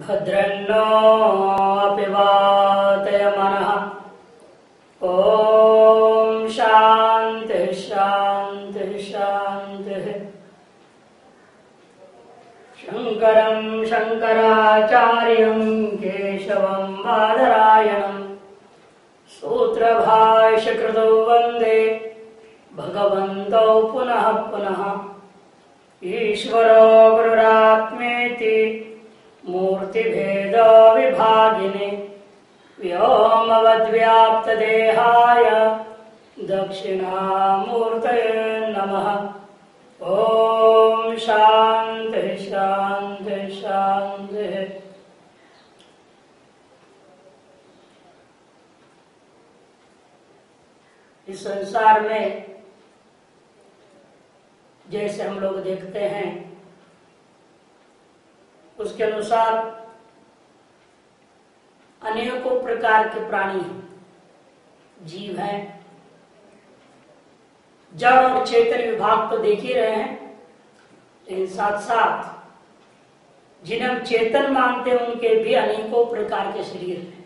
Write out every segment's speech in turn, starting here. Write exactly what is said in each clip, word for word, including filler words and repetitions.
भद्रन्नो अपि वातयमनः। ॐ शान्तिः शान्तिः शान्तिः। शङ्करं शङ्कराचार्यं केशवं बादरायणं सूत्रभाष्यकृतौ वन्दे भगवन्तौ पुनः पुनः। ईश्वरो गुरुरात्मेति मूर्तिभेद विभागिने व्योमवद्व्याप्तदेहाय दक्षिणामूर्तये नमः। ॐ शान्तिः शान्तिः शान्तिः। इस संसार में जैसे हम लोग देखते हैं उसके अनुसार अनेकों प्रकार के प्राणी जीव हैं। जड़ और चेतन विभाग तो देख ही रहे हैं, लेकिन साथ साथ जिन्हें हम चेतन मानते हैं उनके भी अनेकों प्रकार के शरीर हैं,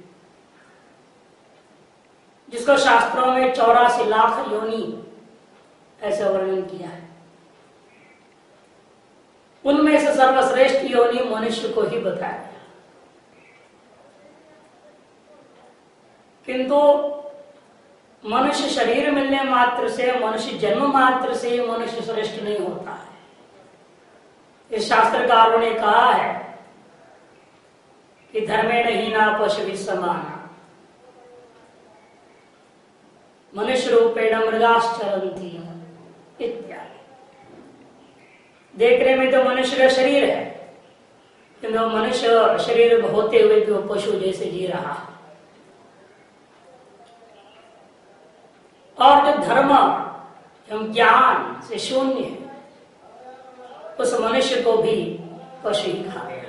जिसको शास्त्रों में चौरासी लाख योनि ऐसे वर्णन किया है। उनमें से सर्वश्रेष्ठ योनि मनुष्य को ही बताया गया, किंतु मनुष्य शरीर मिलने मात्र से, मनुष्य जन्म मात्र से मनुष्य श्रेष्ठ नहीं होता है। इस शास्त्रकारों ने कहा है कि धर्मेण हीना पशु समाना, मनुष्य रूपेण मृगाश्चरन्ति इत्यादि। देखने में तो मनुष्य का शरीर है, किंतु मनुष्य शरीर होते हुए भी वो पशु जैसे जी रहा है। और जो धर्म एवं ज्ञान से शून्य है, उस मनुष्य को भी पशु ही खा गया।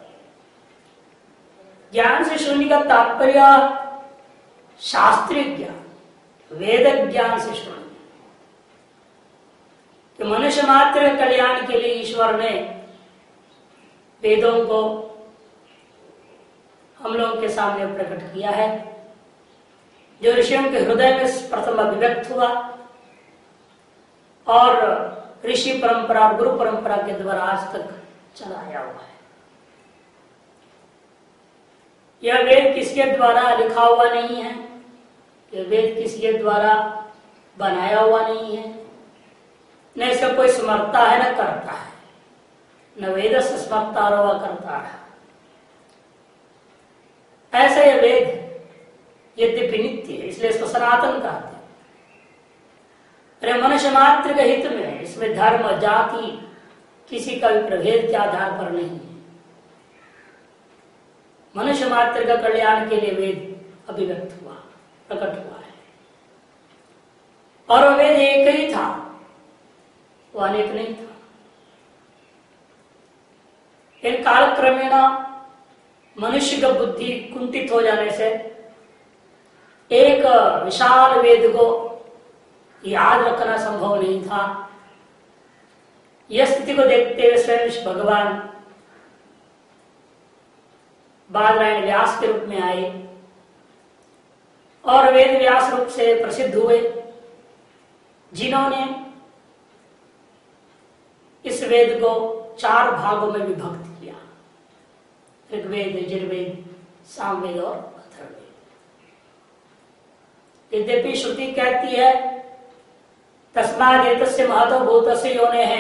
ज्ञान से शून्य का तात्पर्य शास्त्रीय ज्ञान, वेद ज्ञान से शून्य। तो मनुष्य मात्र कल्याण के लिए ईश्वर ने वेदों को हम लोगों के सामने प्रकट किया है, जो ऋषियों के हृदय में प्रथम अभिव्यक्त हुआ और ऋषि परंपरा, गुरु परंपरा के द्वारा आज तक चलाया हुआ है। यह वेद किसके द्वारा लिखा हुआ नहीं है, यह वेद किसके द्वारा बनाया हुआ नहीं है, न इसका कोई स्मरता है न करता है, न वेद से स्मरता रवा करता है। ऐसा यह वेद यद्यपि नित्य है, इसलिए इसको सनातन कहते हैं। अरे मनुष्य मात्र के हित में इसमें धर्म जाति किसी का भी प्रभेद के आधार पर नहीं है। मनुष्य मात्र का कल्याण के लिए वेद अभिव्यक्त हुआ, प्रकट हुआ है। और वह वेद एक ही था, वो अनेक नहीं था। इन कालक्रमेण मनुष्य का बुद्धि कुंठित हो जाने से एक विशाल वेद को याद रखना संभव नहीं था। यह स्थिति को देखते हुए स्वयं भगवान बादरायण व्यास के रूप में आए और वेद व्यास रूप से प्रसिद्ध हुए, जिन्होंने इस वेद को चार भागों में विभक्त किया, ऋग्वेद, यजुर्वेद, सामवेद और अथर्ववेद। यद्यपि श्रुति कहती है तस्माद् एतस्य महतो भूतस्य योनेः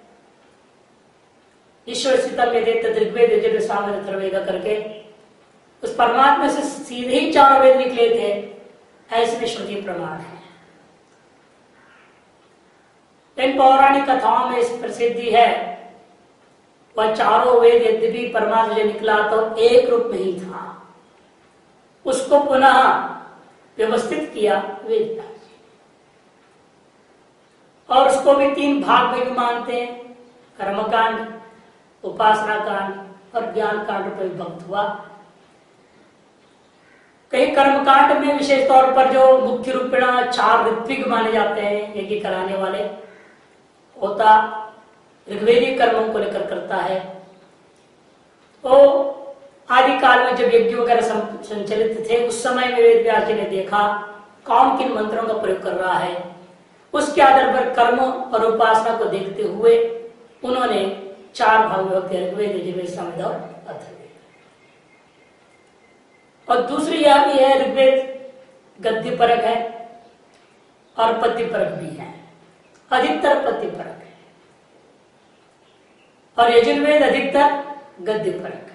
ईश्वर स्थितम् यदेत ऋग्वेद, यजुर्वेद, सामवेद, अथर्ववेद करके उस परमात्मा से सीधे ही चार वेद निकले थे, ऐसे श्रुति प्रमाण है। इन पौराणिक कथाओं में इस प्रसिद्धि है वह चारों वेद यद्यपि परमात्मा से निकला तो एक रूप में ही था, उसको पुनः व्यवस्थित किया वेद व्यास, और उसको भी तीन भाग में भी मानते हैं, कर्मकांड, उपासना कांड और ज्ञान कांड पर विभक्त हुआ। कहीं कर्मकांड में विशेष तौर पर जो मुख्य रूपेण चार ऋत्विक माने जाते हैं, यज्ञ कराने वाले, होता ऋग्वेदी कर्मों को लेकर करता है, तो आदि काल में जब यज्ञ वगैरह संचालित थे उस समय में वेद व्यास जी ने देखा कौन किन मंत्रों का प्रयोग कर रहा है, उसके आधार पर कर्म और उपासना को देखते हुए उन्होंने चार भाग विभक्त ऋग्वेद, यजुर्वेद, सामवेद और अथर्ववेद। और दूसरी यह भी है ऋग्वेद गद्य परक है और पद्य परक भी है, अधिकतर पद्य परक है, और यजुर्वेद अधिकतर गद्य परक है।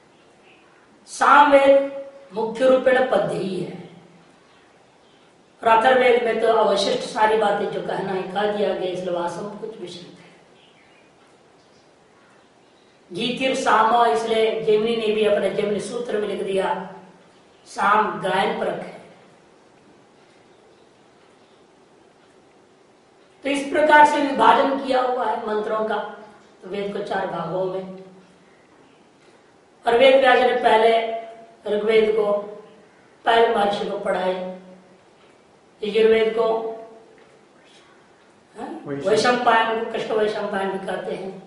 सामवेद मुख्य रूपेण पद्य ही है, और अथर्ववेद में तो अवशिष्ट सारी बातें जो कहना है कह दिया गया, इसलिए वहां सब कुछ विस्तृत है। गीतिर साम, इसलिए जैमिनी ने भी अपने जैमिनी सूत्र में लिख दिया साम गायन परक है। तो इस प्रकार से विभाजन किया हुआ है मंत्रों का, तो वेद को चार भागों में। और वेद व्यास ने पहले ऋग्वेद को पहले महर्षि को पढ़ाए, यजुर्वेद को वैशंपायन को कृष्ण वैशंपायन भी कहते हैं,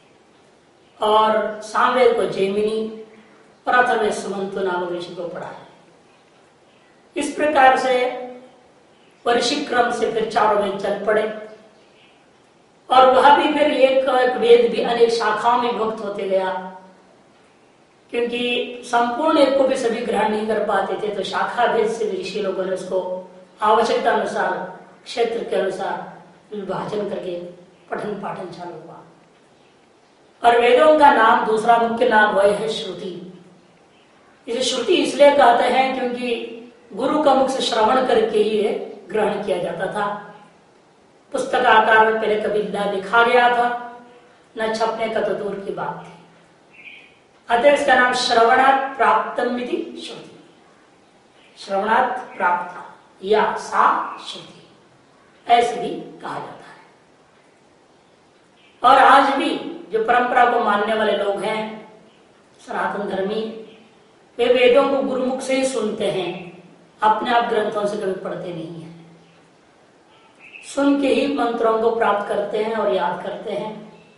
और सामवेद को जैमिनी और अथर्ववेद सुमंतु नामक ऋषि को पढ़ाए। इस प्रकार से वर्षिक क्रम से फिर चारों वेद चल पड़े, और वह भी फिर एक, एक वेद भी अनेक शाखाओं में विभक्त होते गया, क्योंकि संपूर्ण एक को भी सभी ग्रहण नहीं कर पाते थे, तो शाखा भेद से ऋषि लोगों ने उसको आवश्यकता अनुसार क्षेत्र के अनुसार विभाजन करके पठन पाठन चालू हुआ। और वेदों का नाम दूसरा मुख्य नाम वह है श्रुति। इसे श्रुति इसलिए कहते हैं क्योंकि गुरु का मुख से श्रवण करके ही ग्रहण किया जाता था। पुस्तक आकार में पहले कभी न लिखा गया था, न छपने का तो दूर की बात थी। अतः इसका नाम श्रवणात् प्राप्तम इति श्रुति, श्रवणात् प्राप्त या सा श्रुति, ऐसे भी कहा जाता है। और आज भी जो परंपरा को मानने वाले लोग हैं सनातन धर्मी, वे वेदों को गुरुमुख से ही सुनते हैं, अपने आप ग्रंथों से कभी पढ़ते नहीं है। सुन के ही मंत्रों को प्राप्त करते हैं और याद करते हैं।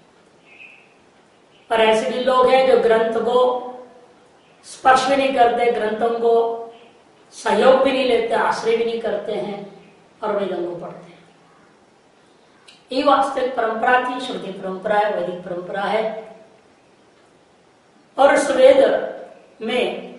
पर ऐसे भी लोग हैं जो ग्रंथ को स्पर्श भी नहीं करते, ग्रंथों को सहयोग भी नहीं लेते, आश्रय भी नहीं करते हैं, और वेदों को पढ़ते हैं। ये वास्तविक परंपरा थी, श्रुति परंपरा है, वैदिक परंपरा है। और उस वेद में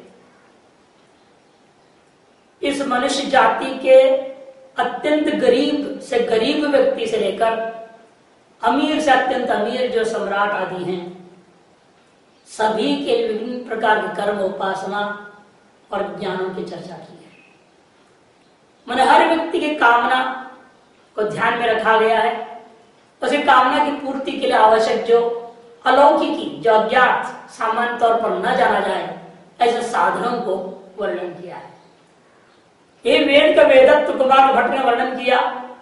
इस मनुष्य जाति के अत्यंत गरीब से गरीब व्यक्ति से लेकर अमीर से अत्यंत अमीर जो सम्राट आदि हैं, सभी के विभिन्न प्रकार के कर्म, उपासना और ज्ञानों की चर्चा की है। मन हर व्यक्ति की कामना को ध्यान में रखा गया है। उसी कामना की पूर्ति के लिए आवश्यक जो अलौकिकी, जो अज्ञात, सामान्य तौर पर न जाना जाए, ऐसे साधनों को वर्णन किया है। ये वेद का वेदत्व कुमार भट्ट ने वर्णन किया।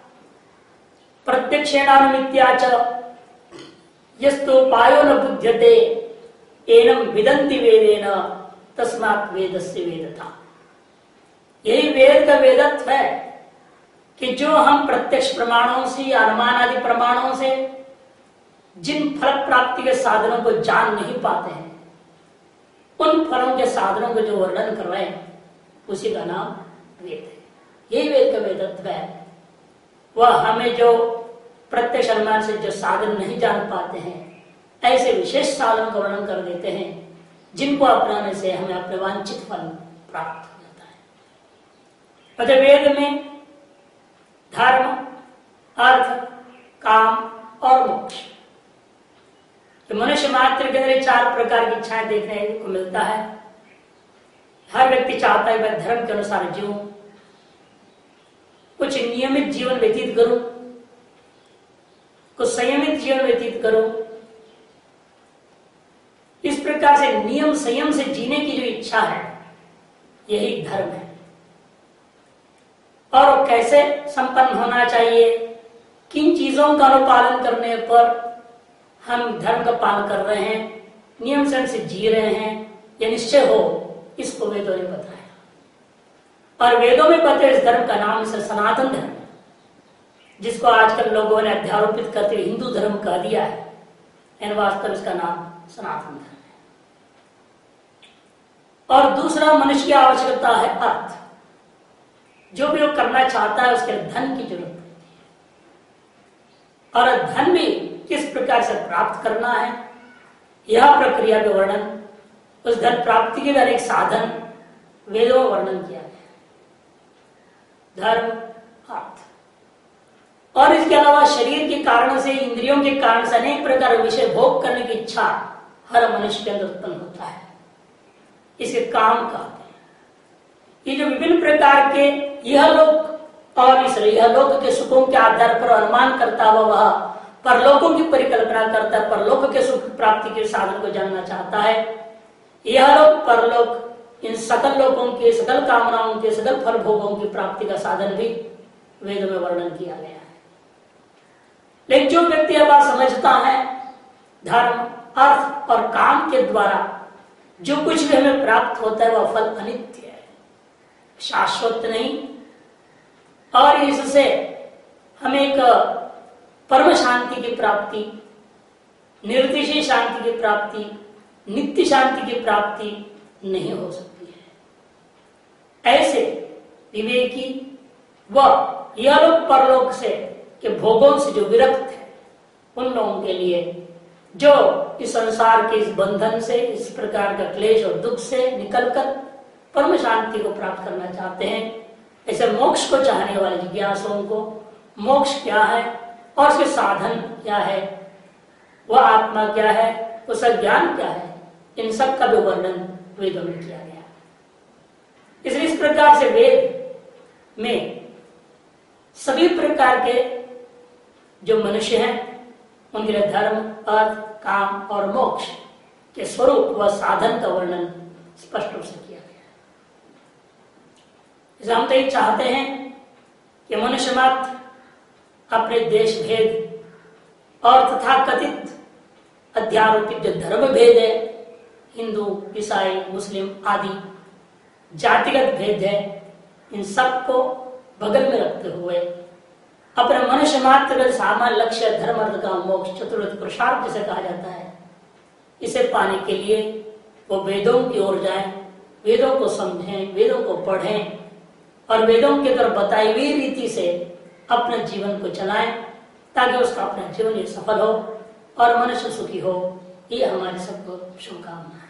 प्रत्यक्षेणानुमित्याच यस्तोपायो न बुध्यते एनम विदन्ति वेदेन तस्मात् वेदस्य वेदता। यही वेद का वेदत्व है कि जो हम प्रत्यक्ष प्रमाणों से, अनुमान आदि प्रमाणों से जिन फल प्राप्ति के साधनों को जान नहीं पाते हैं, उन फलों के साधनों को जो वर्णन कर रहे हैं, उसी का नाम वेद है। यही वेद का वेदत्व है। वह हमें जो प्रत्यक्ष अनुमान से जो साधन नहीं जान पाते हैं, ऐसे विशेष साधनों का वर्णन कर देते हैं, जिनको अपनाने से हमें अपने वांछित फल प्राप्त हो जाता है। अतः वेद में धर्म, अर्थ, काम और मोक्ष, तो मनुष्य मात्र के अंदर चार प्रकार की इच्छाएं देखने को मिलता है। हर व्यक्ति चाहता है मैं धर्म के अनुसार जीऊं, कुछ नियमित जीवन व्यतीत करूं, कुछ संयमित जीवन व्यतीत करूं। इस प्रकार से नियम संयम से जीने की जो इच्छा है, यही धर्म है। और वो कैसे संपन्न होना चाहिए, किन चीजों का अनुपालन करने पर हम धर्म का पालन कर रहे हैं, नियम संयम से जी रहे हैं, यह निश्चय हो, इसको वेदों ने बताया। और वेदों में बताया इस धर्म का नाम इसे सनातन धर्म, जिसको आजकल लोगों ने अध्यारोपित करते हुए हिंदू धर्म कह दिया है, इन वास्तव इसका नाम सनातन धर्म है। और दूसरा मनुष्य की आवश्यकता है अर्थ। जो भी वो करना चाहता है उसके लिए धन की जरूरत पड़ती है, और धन भी किस प्रकार से प्राप्त करना है यह प्रक्रिया का वर्णन, उस धन प्राप्ति के भी अनेक साधन वेदों में वर्णन किया गया। धर्म, अर्थ, और इसके अलावा शरीर के कारण से, इंद्रियों के कारण से अनेक प्रकार विषय भोग करने की इच्छा हर मनुष्य के अंदर उत्पन्न होता है। इसे काम कहते हैं। ये जो विभिन्न प्रकार के यह लोक और इस यह लोक के सुखों के आधार पर अनुमान करता हुआ वह परलोकों की परिकल्पना करता है, परलोक के सुख प्राप्ति के साधन को जानना चाहता है। यह लोक परलोक इन सकल लोकों के, सकल कामनाओं के, सकल फल भोगों की प्राप्ति का साधन भी वेद में वर्णन किया गया है। लेकिन जो व्यक्ति यह बात समझता है धर्म, अर्थ और काम के द्वारा जो कुछ भी हमें प्राप्त होता है वह फल अनित्य है, शाश्वत नहीं, और इससे हमें एक परम शांति की प्राप्ति, निर्दिशय शांति की प्राप्ति, नित्य शांति की प्राप्ति नहीं हो सकती है। ऐसे विवेकी व यह लोक परलोक से के भोगों से जो विरक्त है उन लोगों के लिए जो इस संसार के इस बंधन से, इस प्रकार का क्लेश और दुख से निकलकर परम शांति को प्राप्त करना चाहते हैं, ऐसे मोक्ष को चाहने वाले जिज्ञासुओं को मोक्ष क्या है और उसके साधन क्या है, वह आत्मा क्या है, उसका ज्ञान क्या है, इन सब का भी वर्णन वेदों में किया गया। इसलिए इस प्रकार से वेद में सभी प्रकार के जो मनुष्य हैं उनके लिए धर्म, अर्थ, काम और मोक्ष के स्वरूप व साधन का वर्णन स्पष्ट रूप से किया गया है। इसलिए हम तो ये चाहते हैं कि मनुष्य मात्र अपने देश भेद और तथाकथित अध्यारोपित जो धर्म भेद है, हिंदू, ईसाई, मुस्लिम आदि जातिगत भेद है, इन सबको बगल में रखते हुए अपने मनुष्य मात्र सामान्य लक्ष्य धर्म, अर्थ, काम, मोक्ष, चतुर्विध पुरुषार्थ जिसे कहा जाता है, इसे पाने के लिए वो वेदों की ओर जाएं, वेदों को समझें, वेदों को पढ़ें और वेदों के द्वारा बताई हुई रीति से अपने जीवन को चलाएं, ताकि उसका अपना जीवन ये सफल हो और मनुष्य सुखी हो। ये हमारी सबको शुभकामना है।